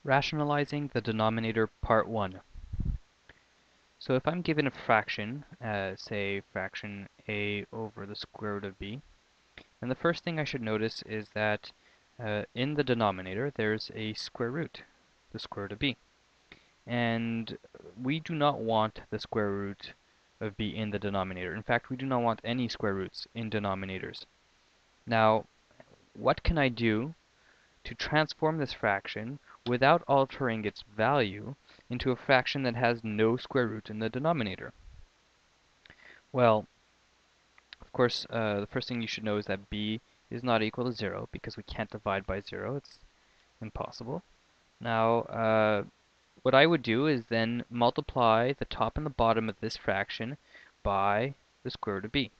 Rationalizing the denominator part 1. So if I'm given a fraction, say fraction a over the square root of b, then the first thing I should notice is that in the denominator there's a square root, the square root of b. And we do not want the square root of b in the denominator. In fact, we do not want any square roots in denominators. Now, what can I do to transform this fraction without altering its value into a fraction that has no square root in the denominator? Well, of course, the first thing you should know is that b is not equal to 0 because we can't divide by 0. It's impossible. Now, what I would do is then multiply the top and the bottom of this fraction by the square root of b.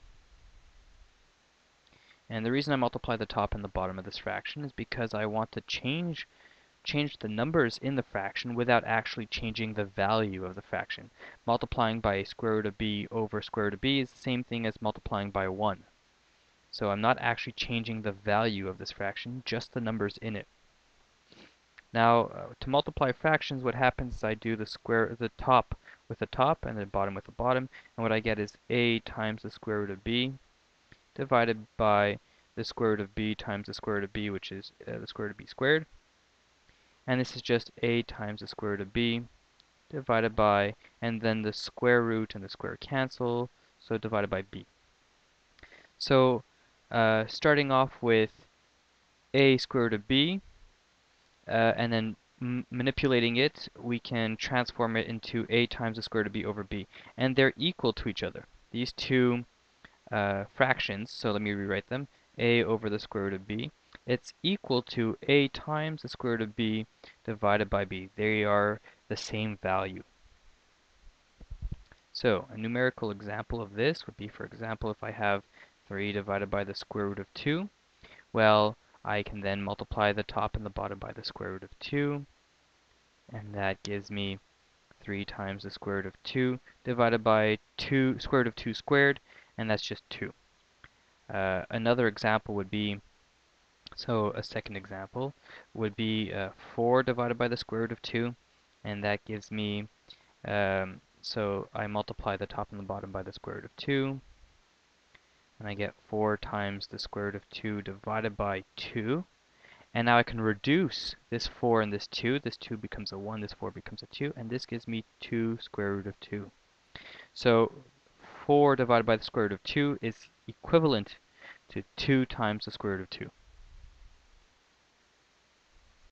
And the reason I multiply the top and the bottom of this fraction is because I want to change the numbers in the fraction without actually changing the value of the fraction. Multiplying by square root of b over square root of b is the same thing as multiplying by 1. So I'm not actually changing the value of this fraction, just the numbers in it. Now, to multiply fractions, what happens is I do the top with the top and the bottom with the bottom, and what I get is a times the square root of b divided by the square root of b times the square root of b, which is the square root of b squared. And this is just a times the square root of b divided by, and then the square root and the square cancel, so divided by b. So starting off with a square root of b, and then manipulating it, we can transform it into a times the square root of b over b. And they're equal to each other. These two fractions, so let me rewrite them, a over the square root of b, it's equal to a times the square root of b divided by b. They are the same value. So a numerical example of this would be, for example, if I have 3 divided by the square root of 2, well, I can then multiply the top and the bottom by the square root of 2, and that gives me 3 times the square root of 2 divided by square root of 2 squared, and that's just 2. Another example would be, so a second example would be 4 divided by the square root of 2, and that gives me, so I multiply the top and the bottom by the square root of 2, and I get 4 times the square root of 2 divided by 2. And now I can reduce this 4 and this 2. This 2 becomes a 1, this 4 becomes a 2, and this gives me 2 square root of 2. So 4 divided by the square root of 2 is equivalent to 2 times the square root of 2.